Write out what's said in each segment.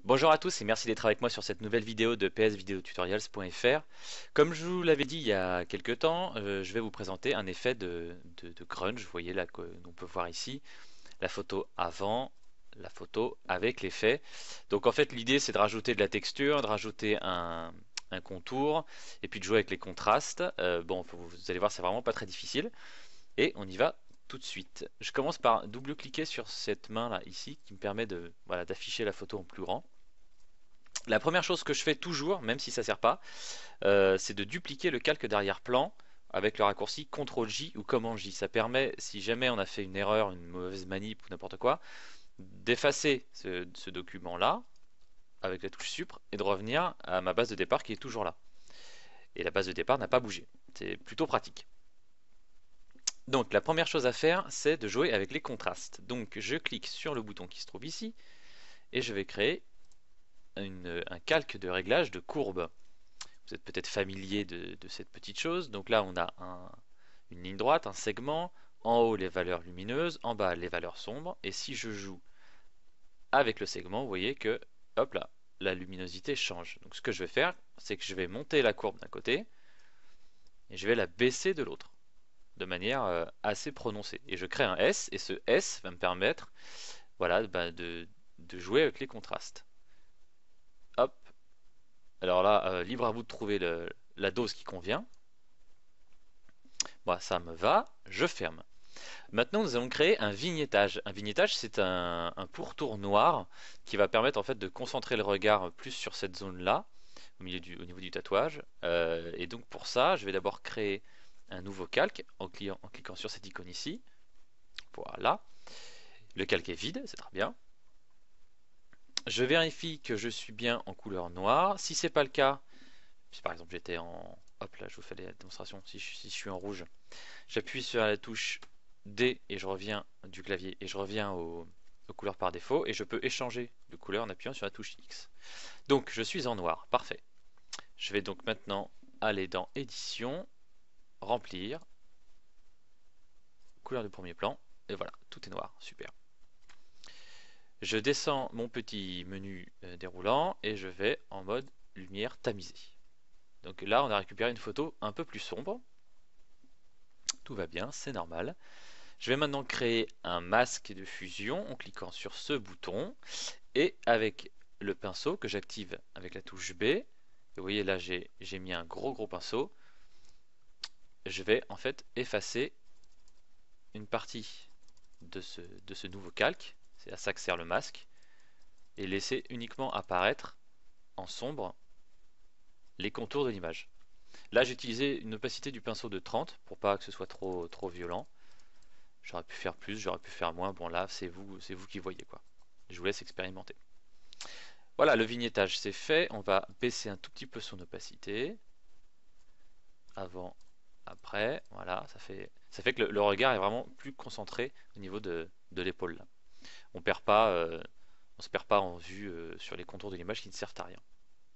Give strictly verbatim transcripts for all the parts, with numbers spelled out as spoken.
Bonjour à tous et merci d'être avec moi sur cette nouvelle vidéo de p s video tutorials point f r. Comme je vous l'avais dit il y a quelques temps, euh, je vais vous présenter un effet de, de- de grunge. Vous voyez là qu'on peut voir ici la photo avant, la photo avec l'effet. Donc en fait l'idée c'est de rajouter de la texture, de rajouter un, un contour et puis de jouer avec les contrastes. Euh, bon, vous, vous allez voir, c'est vraiment pas très difficile et on y va tout de suite. Je commence par double-cliquer sur cette main là ici qui me permet de voilà, d'afficher la photo en plus grand. La première chose que je fais toujours, même si ça ne sert pas, euh, c'est de dupliquer le calque d'arrière-plan avec le raccourci contrôle J ou commande J. Ça permet, si jamais on a fait une erreur, une mauvaise manip ou n'importe quoi, d'effacer ce, ce document-là avec la touche Supr et de revenir à ma base de départ qui est toujours là. Et la base de départ n'a pas bougé. C'est plutôt pratique. Donc la première chose à faire, c'est de jouer avec les contrastes. Donc je clique sur le bouton qui se trouve ici et je vais créer une- un calque de réglage de courbe. Vous êtes peut-être familier de, de cette petite chose. Donc là, on a un- une ligne droite, un segment. En haut, les valeurs lumineuses. En bas, les valeurs sombres. Et si je joue avec le segment, vous voyez que, hop là, la luminosité change. Donc ce que je vais faire, c'est que je vais monter la courbe d'un côté et je vais la baisser de l'autre, de manière euh, assez prononcée. Et je crée un S, et ce S va me permettre, voilà, bah, de, de jouer avec les contrastes. Hop. Alors là, euh, libre à vous de trouver le- la dose qui convient. Moi, ça me va, je ferme. Maintenant, nous allons créer un vignettage. Un vignettage, c'est un, un pourtour noir qui va permettre en fait de concentrer le regard plus sur cette zone-là, au milieu du, au niveau du tatouage. Euh, et donc pour ça, je vais d'abord créer un nouveau calque en, cliquant, en cliquant sur cette icône ici. Voilà. Le calque est vide, c'est très bien. Je vérifie que je suis bien en couleur noire. Si c'est pas le cas, si par exemple j'étais en, hop là, je vous fais la démonstration. Si je, si je suis en rouge, j'appuie sur la touche D et je reviens du clavier et je reviens au, aux couleurs par défaut et je peux échanger de couleur en appuyant sur la touche X. Donc je suis en noir, parfait. Je vais donc maintenant aller dans édition, remplir, couleur de premier plan et voilà, tout est noir, super. Je descends mon petit menu euh, déroulant et je vais en mode lumière tamisée. Donc là on a récupéré une photo un peu plus sombre, tout va bien, c'est normal. Je vais maintenant créer un masque de fusion en cliquant sur ce bouton et avec le pinceau que j'active avec la touche B. Et vous voyez là j'ai mis un gros gros pinceau. Je vais en fait effacer une partie de ce, de ce nouveau calque. C'est à ça que sert le masque. Et laisser uniquement apparaître en sombre les contours de l'image. Là j'ai utilisé une opacité du pinceau de trente pour pas que ce soit trop, trop violent. J'aurais pu faire plus, j'aurais pu faire moins. Bon là c'est vous, c'est vous qui voyez quoi. Je vous laisse expérimenter. Voilà, le vignettage c'est fait. On va baisser un tout petit peu son opacité. Avant, après, voilà, ça fait, ça fait que le, le regard est vraiment plus concentré au niveau de, de l'épaule. On perd pas, euh, on se perd pas en vue euh, sur les contours de l'image qui ne servent à rien.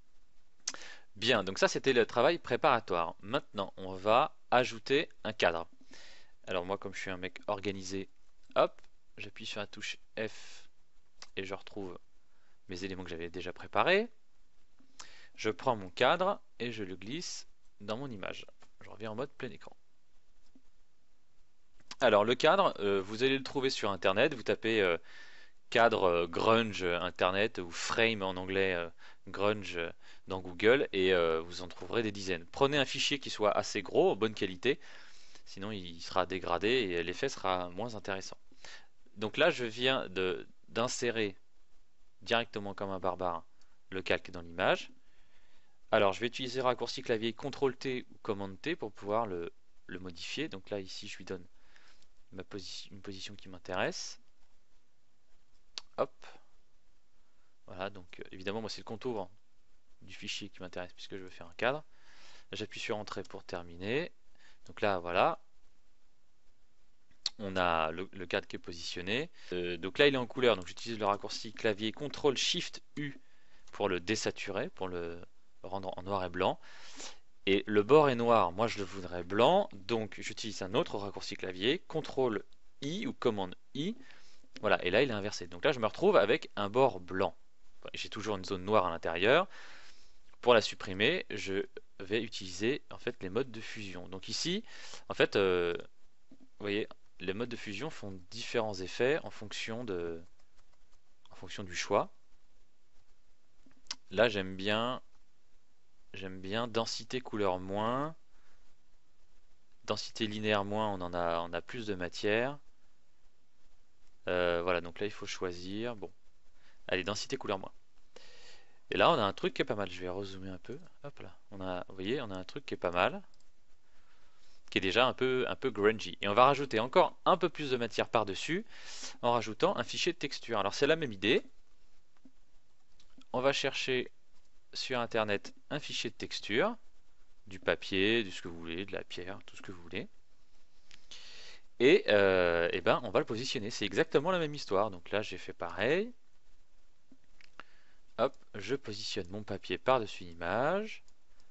Bien, donc ça c'était le travail préparatoire. Maintenant, on va ajouter un cadre. Alors moi, comme je suis un mec organisé, hop, j'appuie sur la touche F et je retrouve mes éléments que j'avais déjà préparés. Je prends mon cadre et je le glisse dans mon image. Je reviens en mode plein écran. Alors le cadre, euh, vous allez le trouver sur internet, vous tapez euh, cadre euh, grunge internet ou frame en anglais euh, grunge euh, dans Google et euh, vous en trouverez des dizaines. Prenez un fichier qui soit assez gros, bonne qualité, sinon il sera dégradé et l'effet sera moins intéressant. Donc là je viens de d'insérer directement comme un barbare le calque dans l'image. Alors je vais utiliser le raccourci clavier contrôle T ou commande T pour pouvoir le, le modifier. Donc là ici je lui donne ma position, une position qui m'intéresse. Hop, voilà, donc euh, évidemment moi c'est le contour du fichier qui m'intéresse puisque je veux faire un cadre. J'appuie sur entrée pour terminer. Donc là voilà, on a le, le cadre qui est positionné. Euh, donc là il est en couleur, donc j'utilise le raccourci clavier contrôle shift U pour le désaturer, pour le rendre en noir et blanc. Et le bord est noir, moi je le voudrais blanc, donc j'utilise un autre raccourci clavier, contrôle I ou commande I. Voilà, et là il est inversé. Donc là je me retrouve avec un bord blanc. j'ai toujours une zone noire à l'intérieur. Pour la supprimer, je vais utiliser en fait les modes de fusion. Donc ici, en fait, euh, vous voyez, les modes de fusion font différents effets en fonction de, en fonction du choix. Là, j'aime bien, j'aime bien densité couleur moins, densité linéaire moins, on en a, on a plus de matière. Euh, voilà, donc là il faut choisir. Bon, allez, densité couleur moins. Et là, on a un truc qui est pas mal. Je vais rezoomer un peu. Hop là, on a, vous voyez, on a un truc qui est pas mal, qui est déjà un peu, un peu grungy. Et on va rajouter encore un peu plus de matière par-dessus en rajoutant un fichier de texture. Alors c'est la même idée. On va chercher sur internet un fichier de texture, du papier, du ce que vous voulez, de la pierre, tout ce que vous voulez. Et, euh, et ben on va le positionner. C'est exactement la même histoire. Donc là j'ai fait pareil. Hop, je positionne mon papier par-dessus l'image.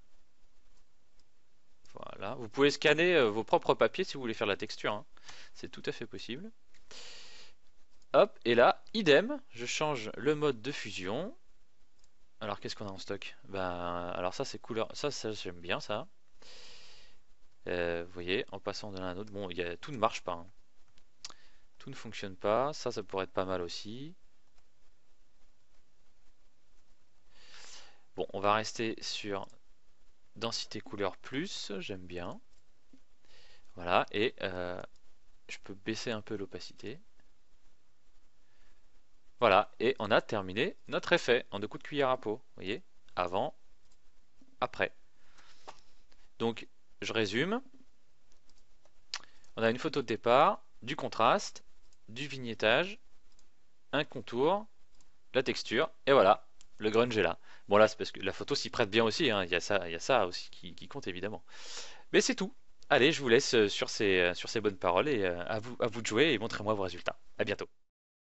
Voilà. Vous pouvez scanner euh, vos propres papiers si vous voulez faire la texture, hein. C'est tout à fait possible. Hop, et là, idem, je change le mode de fusion. Alors qu'est-ce qu'on a en stock? Ben, alors ça c'est couleur, ça, ça j'aime bien ça. Euh, vous voyez, en passant de l'un à l'autre, bon, y a, tout ne marche pas, hein. Tout ne fonctionne pas. Ça, ça pourrait être pas mal aussi. Bon, on va rester sur densité couleur plus, j'aime bien. Voilà, et euh, je peux baisser un peu l'opacité. Voilà, et on a terminé notre effet en deux coups de cuillère à peau. Vous voyez, avant, après. Donc, je résume. On a une photo de départ, du contraste, du vignettage, un contour, la texture, et voilà, le grunge est là. Bon là, c'est parce que la photo s'y prête bien aussi, hein. Il y a ça, il y a ça aussi qui, qui compte évidemment. Mais c'est tout. Allez, je vous laisse sur ces, sur ces bonnes paroles et euh, à vous, à vous de jouer et montrez-moi vos résultats. À bientôt.